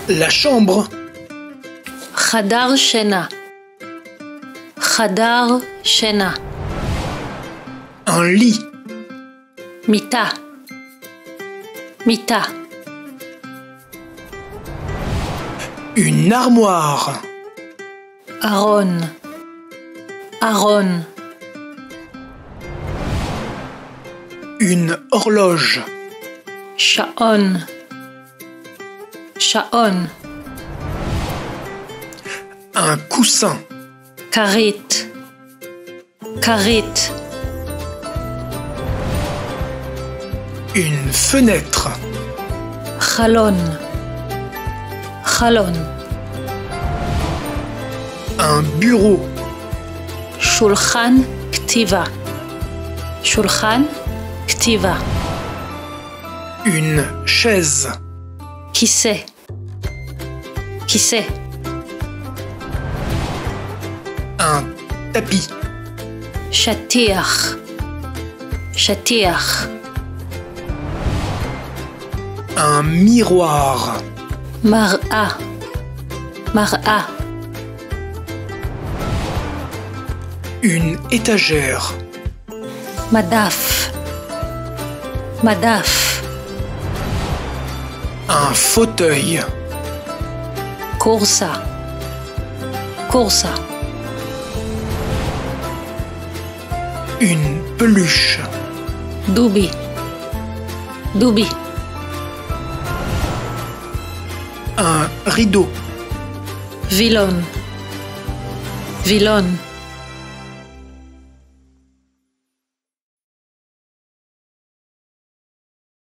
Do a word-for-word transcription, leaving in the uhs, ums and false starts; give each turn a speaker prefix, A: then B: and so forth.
A: La chambre.
B: חדר שינה. חדר שינה.
A: Un lit.
B: מיטה. מיטה.
A: Une armoire.
B: ארון. ארון.
A: Une horloge.
B: שעון. שעון.
A: Un coussin.
B: כרית. כרית.
A: Une fenêtre.
B: חלון. חלון.
A: Un bureau.
B: שולחן כתיבה. שולחן כתיבה.
A: Une chaise.
B: כיסא. כיסא.
A: Un tapis.
B: שטיח. שטיח.
A: Un miroir.
B: מראה. מראה.
A: Une étagère.
B: מדף. מדף.
A: Un fauteuil.
B: כורסה. כורסה.
A: Une peluche.
B: דובי. דובי.
A: Un rideau.
B: וילון. וילון.